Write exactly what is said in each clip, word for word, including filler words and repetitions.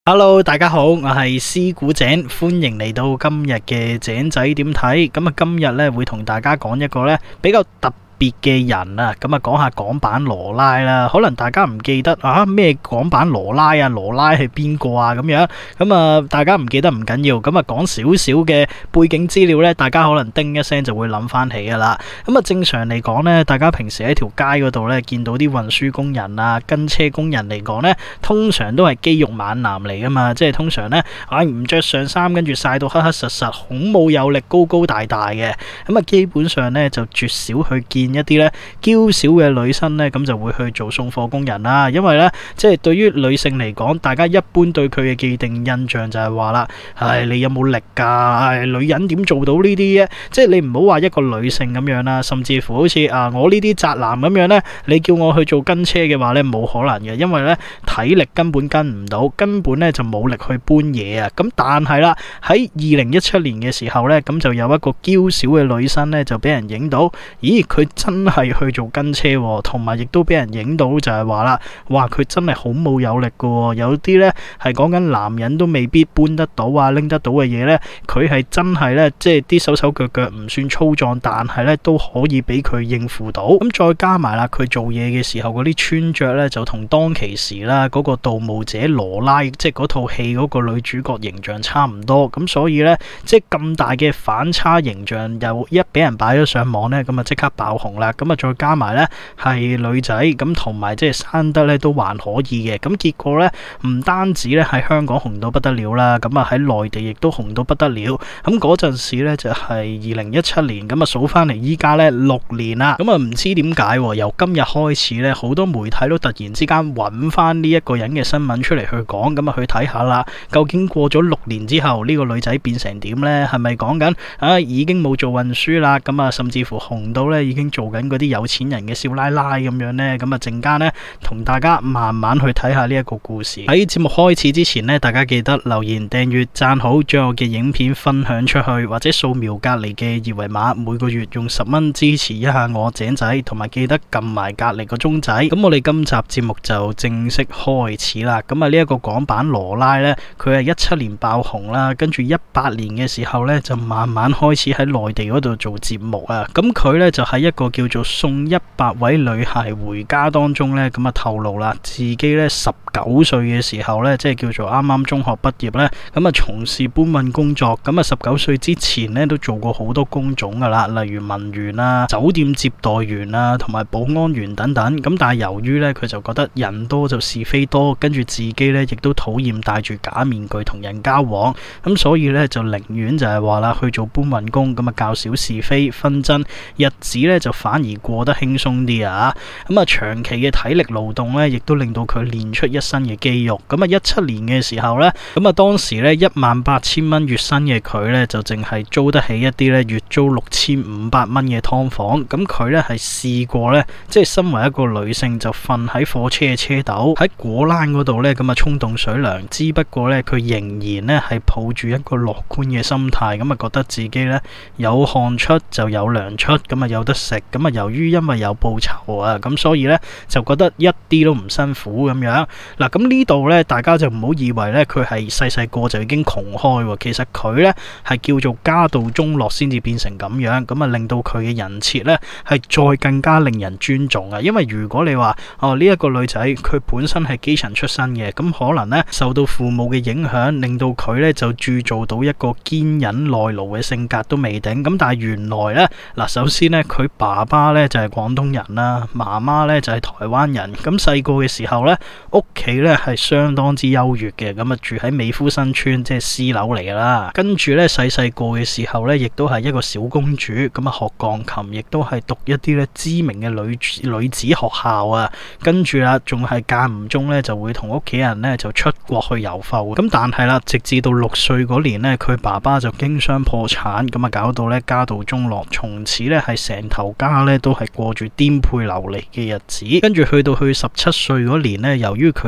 Hello，大家好，我係師古井，歡迎嚟到今日嘅井仔點睇。咁啊，今日咧會同大家講一個咧比較特別嘅人啊，咁啊講下港版羅拉啦。可能大家唔記得啊咩港版羅拉啊，羅拉係邊個啊咁樣。咁啊，大家唔記得唔緊要，咁啊講少少嘅背景資料咧，大家可能叮一聲就會諗翻起噶啦。咁啊，正常嚟講咧，大家平時喺條街嗰度咧見到啲運輸工人啊、跟車工人嚟講咧，通常都係肌肉猛男嚟噶嘛，即係通常咧，唉唔着上衫，跟住曬到黑黑實實，孔武有力、高高大大嘅。咁啊，基本上咧就絕少去見一啲咧嬌小嘅女生咧，咁就會去做送貨工人啦。因為咧，即係對於女性嚟講，大家一般對佢嘅既定印象就係話啦，唉，你有冇力㗎？唉，女人點做到呢啲嘅？即係你唔好話一個女性咁樣啦，甚至乎好似啊我呢啲宅男咁樣咧，你叫我去做跟車嘅話咧，冇可能嘅，因為咧體力根本跟唔到，根本咧就冇力去搬嘢啊。咁但係啦，喺二零一七年嘅時候咧，咁就有一個嬌小嘅女生咧，就俾人影到，咦佢真係去做跟車，同埋亦都俾人影到就係話啦，哇佢真係好冇有力噶，有啲咧係講緊男人都未必搬得到啊，拎得到嘅嘢咧，佢係真係咧，即係啲手手腳腳唔算粗壯，但係咧都可以俾佢應付到。咁再加埋啦，佢做嘢嘅時候嗰啲穿着咧，就同當其時啦嗰個盜墓者羅拉，即係嗰套戲嗰個女主角形象差唔多。咁所以咧，即係咁大嘅反差形象，又一俾人擺咗上網咧，咁啊即刻爆紅啦。咁啊再加埋咧係女仔，咁同埋即係生得咧都還可以嘅。咁結果咧唔單止咧喺香港紅到不得了啦，咁啊喺內地亦都紅到不得了。咁嗰陣時咧就係二零一七年，咁啊數翻嚟依家咧六年啦。咁啊唔知點解由今日開始咧，好多媒體都突然之間揾翻呢一個人嘅新聞出嚟去講，咁啊去睇下啦，究竟過咗六年之後呢個女仔變成點咧？係咪講緊啊已經冇做運輸啦？咁啊甚至乎紅到咧已經做緊嗰啲有錢人嘅少奶奶咁樣呢？咁啊陣間呢，同大家慢慢去睇下呢一個故事。喺節目開始之前呢，大家記得留言、訂閱、讚好，將我嘅影片分享出去，或者掃描隔籬嘅二維碼，每個月用十蚊支持一下我井仔，同埋記得撳埋隔籬個鐘仔。咁我哋今集節目就正式開始啦。咁啊呢一個港版羅拉呢，佢係一七年爆紅啦，跟住一八年嘅時候呢，就慢慢開始喺內地嗰度做節目啊。咁佢呢，就喺一個叫做送一百位女孩回家當中呢，咁啊透露啦，自己呢十九歲嘅時候呢，即係叫做啱啱中學畢業呢，咁啊從事搬運工作。咁啊十九歲之前呢，都做過好多工種噶啦，例如文員啊、酒店接待員啊、同埋保安員等等。咁但係由於呢，佢就覺得人多就是非多，跟住自己呢亦都討厭戴住假面具同人交往，咁所以呢，就寧願就係話啦去做搬運工，咁啊較少是非紛爭，日子呢就反而過得輕鬆啲啊！咁啊長期嘅體力勞動呢，亦都令到佢練出一身嘅肌肉。咁啊一七年嘅時候呢，咁啊當時呢，一萬八千蚊月薪嘅佢呢，就淨係租得起一啲呢月租六千五百蚊嘅劏房。咁佢呢，係試過呢，即係身為一個女性就瞓喺火車嘅車斗喺果欄嗰度呢，咁啊沖凍水涼。只不過呢，佢仍然呢，係抱住一個樂觀嘅心態，咁啊覺得自己呢，有汗出就有糧出，咁啊有得食。咁啊由於因為有報酬啊，咁所以呢，就覺得一啲都唔辛苦咁樣。嗱，咁呢度呢，大家就唔好以為呢，佢係細細個就已經窮開喎。其實佢呢，係叫做家道中落先至變成咁樣，咁啊令到佢嘅人設呢，係再更加令人尊重啊。因為如果你話哦呢一個女仔佢本身係基層出身嘅，咁可能呢，受到父母嘅影響，令到佢呢就鑄造到一個堅忍耐勞嘅性格都未定。咁但係原來呢，嗱，首先呢，佢爸爸呢就係廣東人啦，媽媽呢就係台灣人。咁細個嘅時候呢，屋企呢係相當之優越嘅，咁啊住喺美孚新村，即係私樓嚟噶啦。跟住呢，細細個嘅時候呢，亦都係一個小公主，咁啊學鋼琴，亦都係讀一啲呢知名嘅女女子學校啊。跟住啦，仲係間唔中呢就會同屋企人呢就出國去遊埠。咁但係啦，直至到六歲嗰年呢，佢爸爸就經商破產，咁啊搞到呢家道中落，從此呢係成頭家呢都係過住顛沛流離嘅日子。跟住去到去十七歲嗰年呢，由於佢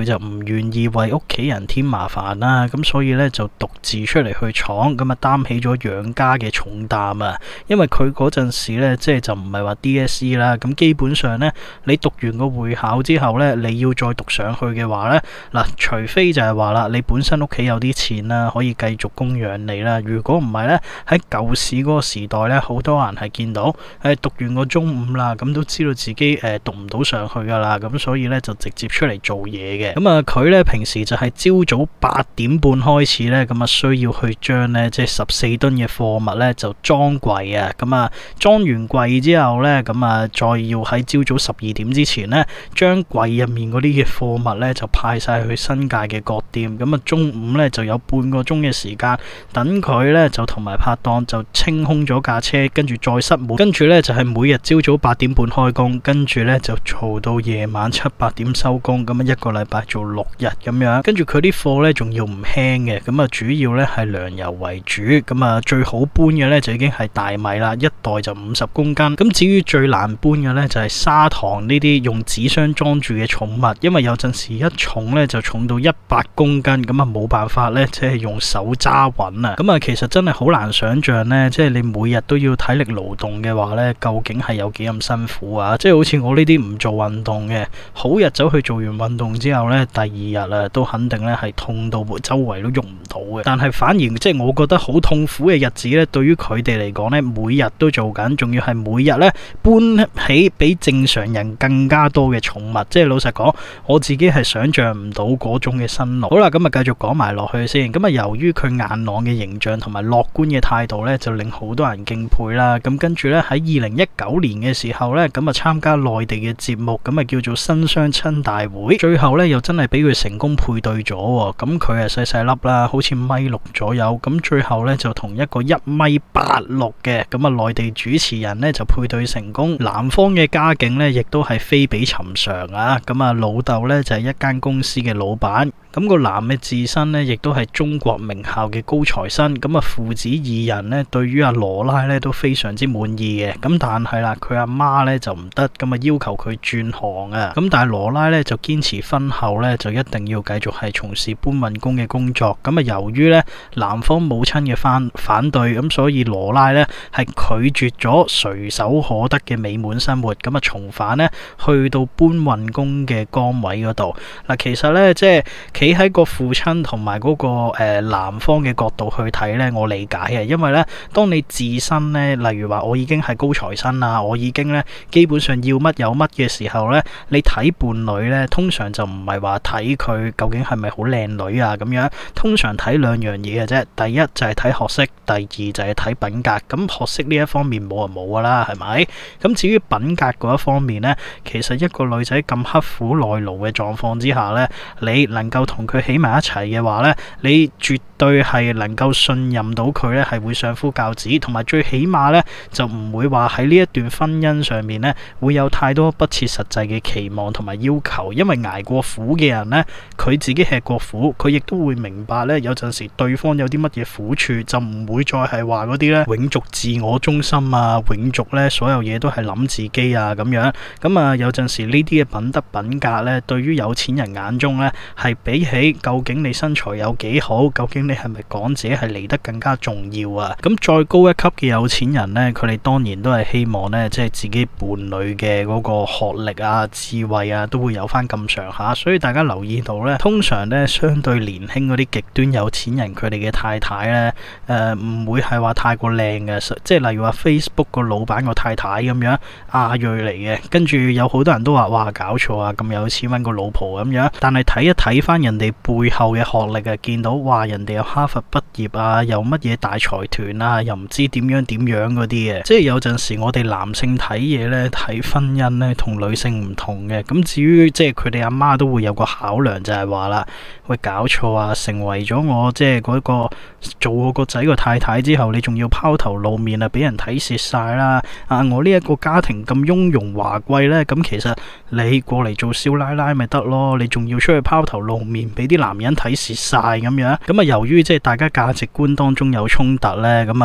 佢就唔願意為屋企人添麻煩啦，咁所以咧就獨自出嚟去闖，咁啊擔起咗養家嘅重擔啊。因為佢嗰陣時咧，即係就唔係話 D S E 啦，咁基本上咧，你讀完個會考之後咧，你要再讀上去嘅話咧，嗱，除非就係話啦，你本身屋企有啲錢啦，可以繼續供養你啦。如果唔係咧，喺舊市嗰個時代咧，好多人係見到誒讀完個中五啦，咁都知道自己誒讀唔到上去噶啦，咁所以咧就直接出嚟做嘢嘅。咁啊，佢咧平時就係朝早八點半開始咧，咁啊需要去將咧即係十四噸嘅貨物咧就裝櫃啊。咁啊裝完櫃之後咧，咁啊再要喺朝早十二點之前咧，將櫃入面嗰啲嘅貨物咧就派晒去新界嘅各店。咁啊中午咧就有半個鐘嘅時間，等佢咧就同埋拍檔就清空咗架車，跟住再塞滿，跟住咧就係每日朝早八點半開工，跟住咧就做到夜晚七八點收工，咁啊一個禮拜做六日咁樣。跟住佢啲貨咧仲要唔輕嘅，咁啊主要咧係糧油為主，咁啊最好搬嘅咧就已經係大米啦，一袋就五十公斤。咁至於最難搬嘅咧就係砂糖呢啲用紙箱裝住嘅寵物，因為有陣時一重咧就重到一百公斤，咁啊冇辦法咧即係用手揸穩啊。咁啊其實真係好難想象咧，即係你每日都要體力勞動嘅話咧，究竟係有幾咁辛苦啊？即係好似我呢啲唔做運動嘅，好日走去做完運動之後咧，第二日啊都肯定咧係痛到周圍都喐唔到嘅。但係反而即係我覺得好痛苦嘅日子咧，對於佢哋嚟講咧，每日都做緊，仲要係每日咧搬起比正常人更加多嘅寵物。即係老實講，我自己係想象唔到嗰種嘅辛勞。好啦，咁啊繼續講埋落去先。咁啊由於佢硬朗嘅形象同埋樂觀嘅態度咧，就令好多人敬佩啦。咁跟住咧喺二零一九年嘅時候咧，咁啊參加內地嘅節目，咁啊叫做新相親大會，最後咧又真係俾佢成功配對咗。咁佢係細細粒啦，好似米六左右。咁最後咧就同一個一米八六嘅咁啊內地主持人咧就配對成功。男方嘅家境咧亦都係非比尋常啊。咁啊老豆咧就係一間公司嘅老闆。咁個男嘅自身呢，亦都係中國名校嘅高材生。咁啊，父子二人呢，對於阿羅拉呢都非常之滿意嘅。咁但係啦，佢阿媽呢就唔得，咁啊要求佢轉行啊。咁但係羅拉呢就堅持婚後呢就一定要繼續係從事搬運工嘅工作。咁啊，由於呢男方母親嘅反反對，咁所以羅拉呢係拒絕咗隨手可得嘅美滿生活。咁啊，重返呢去到搬運工嘅崗位嗰度。嗱，其實呢，即係。企喺個父親同埋嗰個誒男方嘅角度去睇呢，我理解嘅，因為呢，當你自身呢，例如話我已經係高材生啦，我已經呢基本上要乜有乜嘅時候呢，你睇伴侶呢，通常就唔係話睇佢究竟係咪好靚女啊咁樣，通常睇兩樣嘢嘅啫。第一就係睇學識，第二就係睇品格。咁學識呢一方面冇就冇噶啦，係咪？咁至於品格嗰一方面呢，其實一個女仔咁刻苦耐勞嘅狀況之下呢，你能夠同佢起埋一齊嘅話呢，你絕對係能夠信任到佢呢，係會相夫教子，同埋最起碼呢，就唔會話喺呢一段婚姻上面呢，會有太多不切實際嘅期望同埋要求。因為捱過苦嘅人呢，佢自己吃過苦，佢亦都會明白呢，有陣時對方有啲乜嘢苦處，就唔會再係話嗰啲呢永續自我中心啊，永續呢所有嘢都係諗自己啊咁樣。咁啊有陣時呢啲嘅品德品格呢，對於有錢人眼中呢，係比起究竟你身材有幾好，究竟你係咪講自己係嚟得更加重要啊？咁再高一級嘅有錢人呢，佢哋當然都係希望呢，即係自己伴侶嘅嗰個學歷啊、智慧啊，都會有翻咁上下。所以大家留意到呢，通常呢，相對年輕嗰啲極端有錢人，佢哋嘅太太呢，誒、呃、唔會係話太過靚嘅，即係例如話 Facebook 個老闆個太太咁樣亞裔嚟嘅，跟住有好多人都話哇搞錯啊，咁有錢揾個老婆咁樣，但係睇一睇翻人哋背後嘅學歷啊，見到哇人哋有哈佛畢業啊，又乜嘢大財團啊，又唔知點樣點樣嗰啲嘅，即係有陣時我哋男性睇嘢呢，睇婚姻呢，同女性唔同嘅。咁至於即係佢哋阿媽都會有個考量，就係話啦，喂搞錯啊，成為咗我即係嗰個做我個仔個太太之後，你仲要拋頭露面啊，俾人睇蝕晒啦！啊，我呢一個家庭咁雍容華貴呢，咁其實你過嚟做少奶奶咪得咯，你仲要出去拋頭露面，俾啲男人睇蝕晒咁樣。咁啊，由於即係大家價值觀當中有衝突呢，咁啊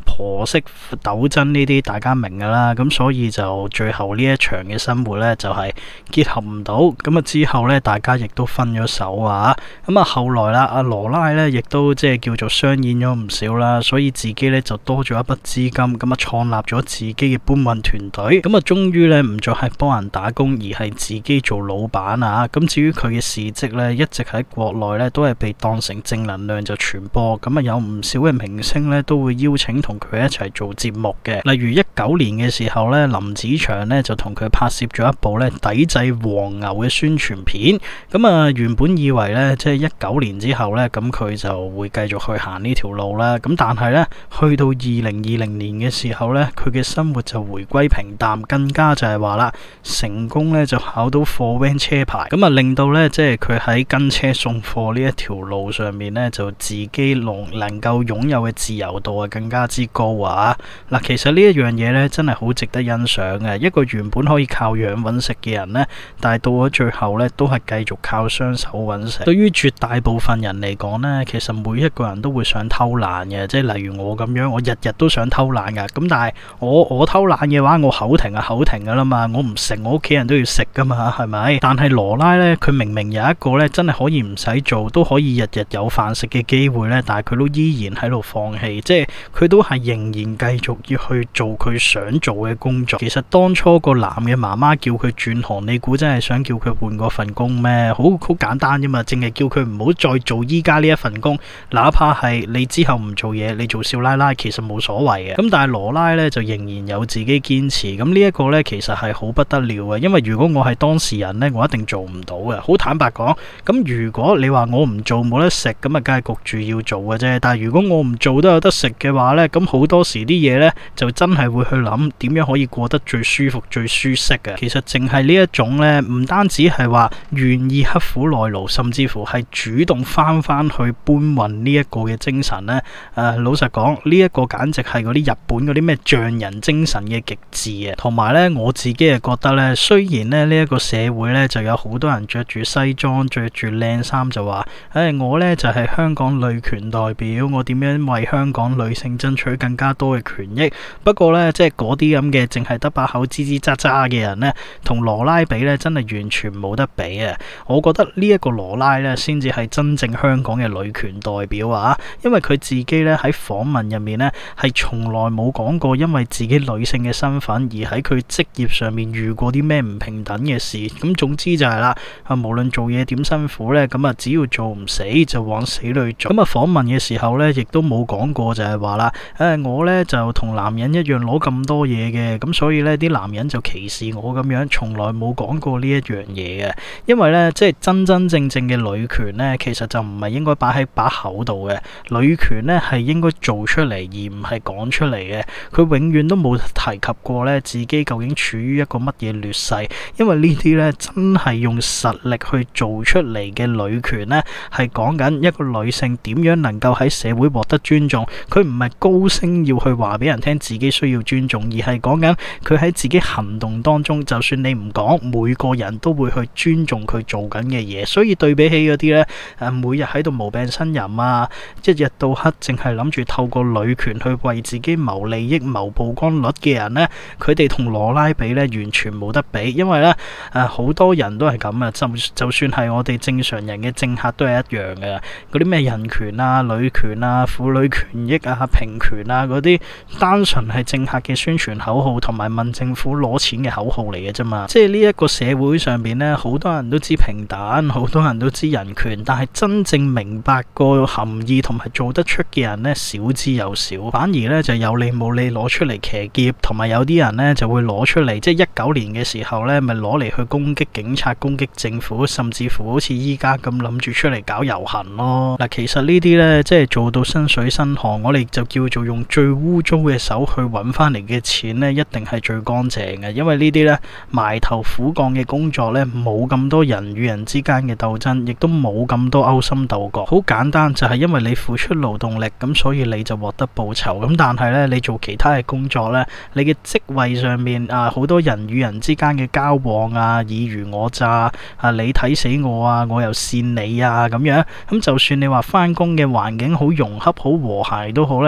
婆媳鬥爭呢啲大家明噶啦，咁所以就最後呢一場嘅生活呢，就係結合唔到，咁啊之後呢，大家亦都分咗手啊，咁啊後來啦，阿羅拉呢亦都即係叫做商演咗唔少啦，所以自己呢就多咗一筆資金，咁啊創立咗自己嘅搬運團隊，咁啊終於呢唔再係幫人打工，而係自己做老闆啊，咁至於佢嘅事蹟呢，一直喺國內呢都係被當成正能量就傳播，咁啊有唔少嘅明星呢都會邀請同佢一齊做節目嘅，例如一九年嘅時候呢，林子祥呢就同佢拍攝咗一部呢抵制黃牛嘅宣傳片，咁啊原本以為呢，即係一九年之後呢，咁佢就會繼續去行呢條路啦，咁但係呢，去到二零二零年嘅時候呢，佢嘅生活就回歸平淡，更加就係話啦，成功呢就考到貨 van 車牌，咁啊令到呢，即係佢喺跟車送貨呢一條路上面呢，就自己能能夠擁有嘅自由度啊更加之高啊！嗱，其實呢一樣嘢呢，真係好值得欣賞嘅。一個原本可以靠樣揾食嘅人呢，但係到咗最後呢，都係繼續靠雙手揾食。對於絕大部分人嚟講呢，其實每一個人都會想偷懶嘅，即係例如我咁樣，我日日都想偷懶噶。咁但係我我偷懶嘅話，我口停啊口停噶啦嘛，我唔食我屋企人都要食噶嘛，係咪？但係羅拉呢，佢明明有一個呢，真係可以唔使做都可以日日有飯食嘅機會呢，但係佢都依然喺度放棄，即係佢都係仍然繼續要去做佢想做嘅工作。其實當初個男嘅媽媽叫佢轉行，你估真係想叫佢換嗰份工咩？好好簡單啫嘛，淨係叫佢唔好再做依家呢一份工，哪怕係你之後唔做嘢，你做少奶奶其實冇所謂嘅。咁但係羅拉呢，就仍然有自己堅持，咁呢一個呢，其實係好不得了嘅，因為如果我係當事人呢，我一定做唔到嘅。好坦白講，咁如果你話我唔做冇得食，咁啊梗係焗住要做嘅啫。但係如果我唔做都有得食嘅話呢，咁好多時啲嘢呢，就真係會去諗點樣可以過得最舒服最舒適嘅。其實淨係呢一種呢，唔單止係話願意刻苦耐勞，甚至乎係主動翻翻去搬運呢一個嘅精神呢。誒、呃，老實講，呢、這、一個簡直係嗰啲日本嗰啲咩匠人精神嘅極致啊！同埋呢，我自己係覺得呢，雖然呢，呢、這、一個社會呢，就有好多人着住西裝着住靚衫就話，誒、哎、我呢，就係、是、香港女權代表，我點樣為香港女性爭取更加多嘅權益。不過呢，即係嗰啲咁嘅淨係得把口吱吱喳喳嘅人呢，同羅拉比呢，真係完全冇得比啊！我覺得呢一個羅拉呢，先至係真正香港嘅女權代表啊！因為佢自己呢，喺訪問入面呢，係從來冇講過因為自己女性嘅身份而喺佢職業上面遇過啲咩唔平等嘅事。咁總之就係啦，啊無論做嘢點辛苦呢，咁啊只要做唔死就往死裏做。咁啊訪問嘅時候呢，亦都冇講過就係話啦，誒我呢，就同男人一樣攞咁多嘢嘅，咁所以呢啲男人就歧視我咁樣，從來冇講過呢一樣嘢嘅。因為呢，即係真真正正嘅女權呢，其實就唔係應該擺喺把口度嘅，女權呢，係應該做出嚟而唔係講出嚟嘅。佢永遠都冇提及過呢自己究竟處於一個乜嘢劣勢，因為呢啲呢，真係用實力去做出嚟嘅女權呢，係講緊一個女性點樣能夠喺社會獲得尊重。佢唔係高聲要去話俾人聽自己需要尊重，而係講緊佢喺自己行動當中，就算你唔講，每個人都會去尊重佢做緊嘅嘢。所以對比起嗰啲呢，誒每日喺度無病呻吟啊，一日到黑淨係諗住透過女權去為自己謀利益、謀曝光率嘅人呢，佢哋同羅拉比呢，完全冇得比。因為呢，誒好多人都係咁啊，就就算係我哋正常人嘅政客都係一樣嘅。嗰啲咩人權啊、女權啊、婦女權益啊、平權啊嗰啲，單純係政客嘅宣傳口號，同埋問政府攞錢嘅口號嚟嘅啫嘛。即係呢一個社會上邊呢，好多人都知平等，好多人都知人權，但係真正明白個含義同埋做得出嘅人呢，少之又少。反而呢，就有理冇理攞出嚟騎劫，同埋有啲人呢，就會攞出嚟，即係一九年嘅時候呢，咪攞嚟去攻擊警察、攻擊政府，甚至乎好似依家咁諗住出嚟搞遊行咯。嗱，其實呢啲呢，即係做到身水身汗，我哋就叫做用最污糟嘅手去揾翻嚟嘅錢呢，一定係最乾淨嘅。因為呢啲呢，埋頭苦幹嘅工作呢，冇咁多人與人之間嘅鬥爭，亦都冇咁多勾心鬥角。好簡單，就係因為你付出勞動力，咁所以你就獲得報酬。咁但係呢，你做其他嘅工作呢，你嘅職位上面啊，好多人與人之間嘅交往啊，爾虞我詐啊，你睇死我啊，我又扇你啊咁樣。咁就算你話翻工嘅環境好融洽、好和諧都好呢，但係有陣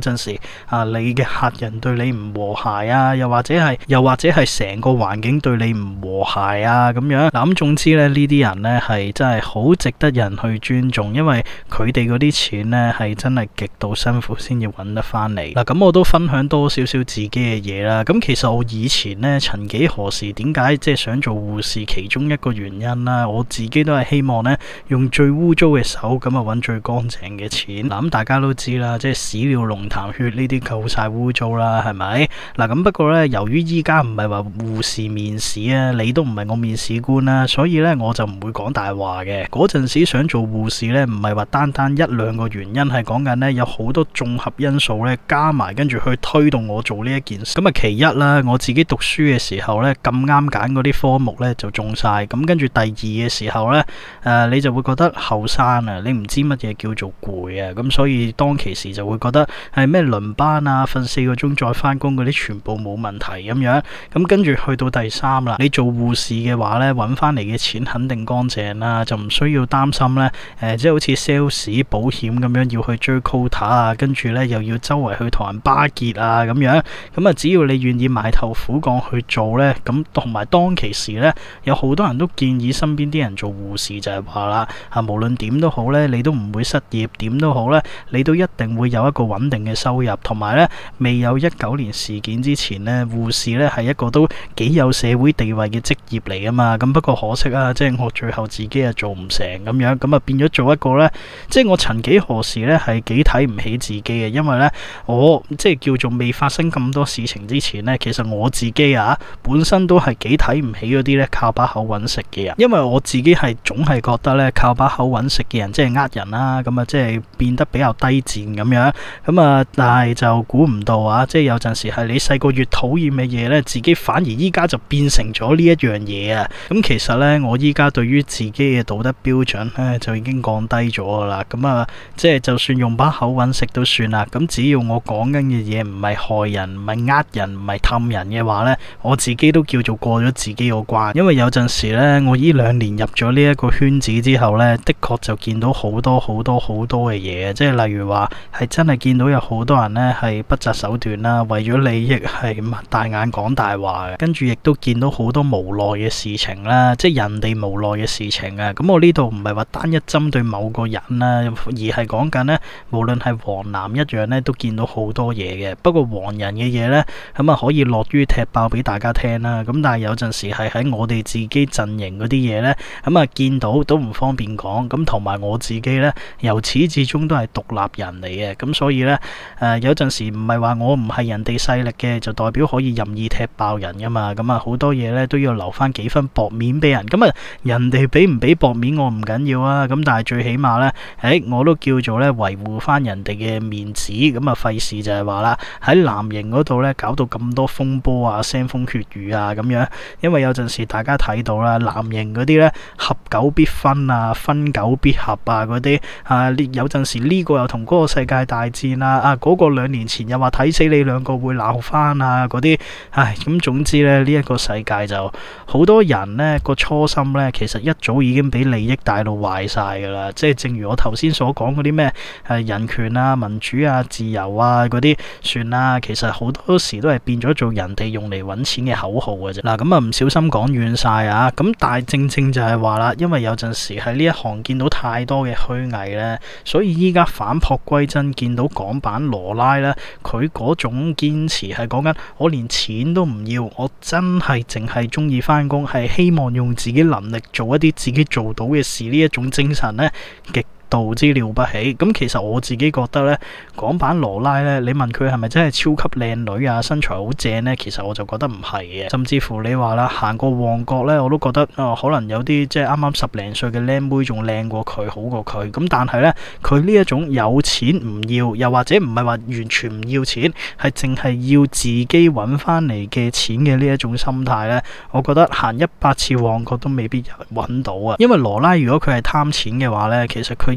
陣時啊，你嘅客人對你唔和諧啊，又或者係又或者係成個環境對你唔和諧啊咁樣。嗱咁總之咧，呢啲人呢係真係好值得人去尊重，因為佢哋嗰啲錢呢係真係極度辛苦先至揾得翻嚟。嗱咁我都分享多少少自己嘅嘢啦。咁其實我以前呢，曾幾何時點解即係想做護士，其中一個原因啦，我自己都係希望呢，用最污糟嘅手咁啊揾最乾淨嘅錢。嗱咁大家都知啦，即係屎尿龍痰血呢啲夠晒污糟啦，係咪？嗱咁不過呢，由於依家唔係話護士面試啊，你都唔係我面試官啦，所以呢，我就唔會講大話嘅。嗰陣時想做護士呢，唔係話單單一兩個原因，係講緊呢，有好多綜合因素呢，加埋跟住去推動我做呢一件事。咁啊其一啦，我自己讀書嘅時候呢，咁啱揀嗰啲科目呢，就中晒。咁跟住第二嘅時候呢，誒、呃、你就會覺得後生啊，你唔知乜嘢叫做攰啊，咁所以當其時就會覺得係咩輪班啊，瞓四個鐘再翻工嗰啲全部冇問題咁樣。咁跟住去到第三啦，你做護士嘅話呢，揾翻嚟嘅錢肯定乾淨啦，就唔需要擔心呢，誒、呃、即係好似 sales 保險咁樣要去追 quota 啊，跟住呢又要周圍去同人巴結啊咁樣。咁啊只要你願意埋頭苦幹去做呢，咁同埋當其時呢，有好多人都建議身邊啲人做護士，就係話啦，啊無論點都好呢，你都唔會失業，點都好呢，你都一定會有一個穩定嘅收入，同埋呢，未有一九年事件之前呢，護士呢係一個都幾有社會地位嘅職業嚟噶嘛。咁不過可惜啊，即係我最後自己啊做唔成咁樣，咁啊變咗做一個呢，即係我曾幾何時呢係幾睇唔起自己嘅，因為呢，我即係叫做未發生咁多事情之前呢，其實我自己啊本身都係幾睇唔起嗰啲呢靠把口揾食嘅人，因為我自己係總係覺得呢，靠把口揾食嘅人即係呃人啦，咁啊即係變得比較低賤咁樣，咁啊但係就估唔到啊，即係有陣時係你細個越討厭嘅嘢呢，自己反而依家就變成咗呢一樣嘢啊。咁其實呢，我依家對於自己嘅道德標準呢，就已經降低咗噶啦。咁啊，即係就算用把口揾食都算啦。咁只要我講緊嘅嘢唔係害人、唔係呃人、唔係氹人嘅話呢，我自己都叫做過咗自己個關。因為有陣時呢，我呢兩年入咗呢一個圈子之後呢，的確就見到好多好多好多嘅嘢，即係例如話係真係見到有好多人呢係不擇手段啦，為咗利益係擘大眼講大話嘅，跟住亦都見到好多無奈嘅事情啦，即係人哋無奈嘅事情啊。咁我呢度唔係話單一針對某個人啦，而係講緊呢，無論係黃藍一樣呢，都見到好多嘢嘅。不過黃人嘅嘢呢，咁啊可以樂於踢爆俾大家聽啦。咁但係有陣時係喺我哋自己陣營嗰啲嘢呢，咁啊見到都唔方便講。咁同埋我自己呢，由始至終都係獨立人嚟嘅。咁所以呢，誒、呃、有陣時唔係話我唔係人哋勢力嘅，就代表可以任意踢爆人噶嘛。咁啊好多嘢呢，都要留翻幾分薄面俾人。咁啊人哋俾唔俾薄面我唔緊要啊。咁但係最起碼呢，誒、欸、我都叫做呢維護翻人哋嘅面子。咁啊費事就係話啦，喺藍營嗰度呢，搞到咁多風波啊、腥風血雨啊咁樣。因為有陣時大家睇到啦，藍營嗰啲呢，合久必分啊，分久必合啊嗰啲啊，有陣時呢個又同嗰個世界大戰啊，啊嗰、嗰個兩年前又話睇死你兩個會鬧翻啊嗰啲，唉咁總之呢，呢、呢、一個世界就好多人呢個初心呢，其實一早已經俾利益帶到壞晒噶啦。即係正如我頭先所講嗰啲咩誒人權啊、民主啊、自由啊嗰啲算啦，其實好多時都係變咗做人哋用嚟揾錢嘅口號嘅啫。嗱咁啊唔小心講遠晒啊，咁但係正正就係話啦，因為有陣時喺呢一行見到太多嘅虛偽呢，所以依家返璞歸真，見到港版羅拉呢，佢嗰種堅持係講緊我連錢都唔要，我真係淨係中意翻工，係希望用自己能力做一啲自己做到嘅事，呢一種精神呢，極度之了不起。咁其實我自己覺得呢，港版羅拉呢，你問佢係咪真係超級靚女啊，身材好正呢？其實我就覺得唔係嘅。甚至乎你話啦，行過旺角呢，我都覺得啊、呃，可能有啲即係啱啱十零歲嘅靚妹仲靚過佢，好過佢。咁但係呢，佢呢一種有錢唔要，又或者唔係話完全唔要錢，係淨係要自己揾翻嚟嘅錢嘅呢一種心態呢，我覺得行一百次旺角都未必揾到啊。因為羅拉如果佢係貪錢嘅話呢，其實佢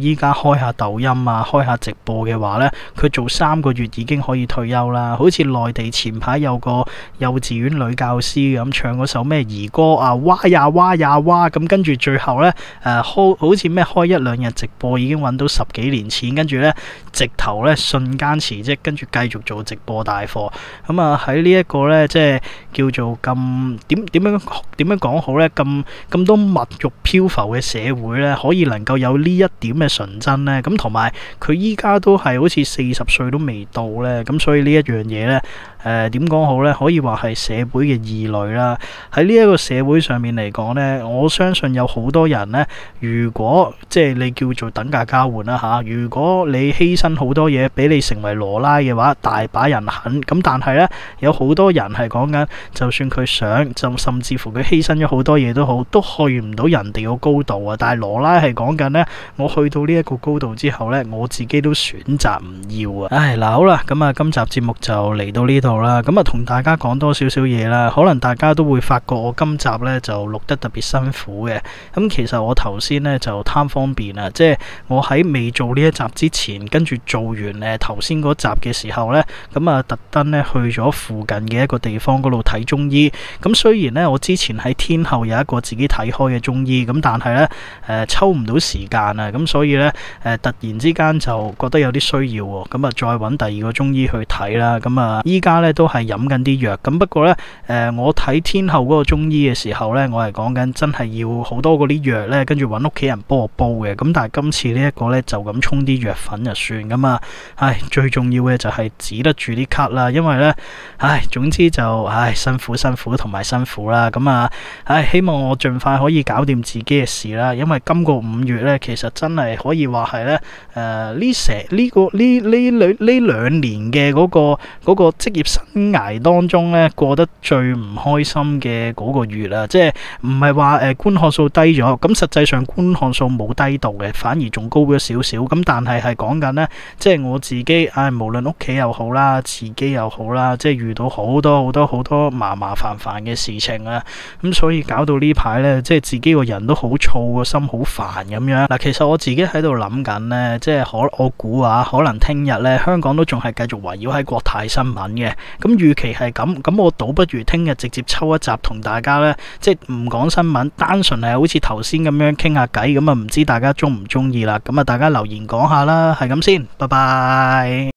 依家開下抖音啊，開下直播嘅話呢，佢做三個月已經可以退休啦。好似內地前排有個幼稚園女教師咁唱嗰首咩兒歌啊，哇呀哇呀哇，咁跟住最後呢，誒、呃、開好似咩開一兩日直播已經揾到十幾年錢，跟住呢，直頭呢瞬間辭職，跟住繼續做直播帶貨。咁啊喺呢一個呢，即係叫做咁點點樣點樣講好呢？咁咁多物欲漂浮嘅社會呢，可以能夠有呢一點嘅純真呢？咁同埋佢依家都係好似四十歲都未到呢。咁所以呢一樣嘢呢，誒點講好呢？可以話係社會嘅異類啦。喺呢一個社會上面嚟講呢，我相信有好多人呢，如果即係你叫做等價交換啦嚇，如果你犧牲好多嘢俾你成為羅拉嘅話，大把人肯。咁但係呢，有好多人係講緊，就算佢想，就甚至乎佢犧牲咗好多嘢都好，都去唔到人哋個高度啊！但係羅拉係講緊呢，我去到呢一個高度之後呢，我自己都選擇唔要啊！唉，嗱好啦，咁啊，今集節目就嚟到呢度啦。咁啊，同大家講多少少嘢啦。可能大家都會發覺我今集呢就錄得特別辛苦嘅。咁其實我頭先呢就貪方便啊，即係我喺未做呢一集之前，跟住做完誒頭先嗰集嘅時候呢，咁啊特登呢去咗附近嘅一個地方嗰度睇中醫。咁雖然呢，我之前喺天后有一個自己睇開嘅中醫，咁但係呢，誒、呃、抽唔到時間啊，咁所以呢，誒、呃、突然之間就覺得有啲需要喎，咁啊再揾第二個中醫去睇啦。咁啊依家呢都係飲緊啲藥，咁不過呢，誒、呃、我睇天后嗰個中醫嘅時候呢，我係講緊真係要好多嗰啲藥呢，跟住揾屋企人幫我煲嘅。咁但係今次呢一個呢，就咁沖啲藥粉就算咁啊。唉，最重要嘅就係止得住啲咳啦，因為呢，唉總之就唉辛苦辛苦同埋辛苦啦。咁啊唉希望我盡快可以搞掂自己嘅事啦，因為今個五月呢，其實真係可以話係呢，誒呢成呢個呢呢兩呢兩年嘅嗰個嗰個職業生涯當中呢，過得最唔開心嘅嗰個月啦。即係唔係話誒觀看數低咗，咁實際上觀看數冇低到嘅，反而仲高咗少少。咁但係係講緊呢，即係我自己唉，無論屋企又好啦，自己又好啦，即係遇到好多好多好多麻麻煩煩嘅事情啊。咁所以搞到呢排呢，即係自己個人都好燥，個心好煩咁樣。嗱，其實我自己喺度諗緊呢，即係可我估啊，可能聽日呢，香港都仲係繼續圍繞喺國泰新聞嘅。咁預期係咁，咁我倒不如聽日直接抽一集同大家呢，即係唔講新聞，單純係好似頭先咁樣傾下偈。咁啊，唔知大家中唔中意啦？咁啊，大家留言講下啦，係咁先，拜拜。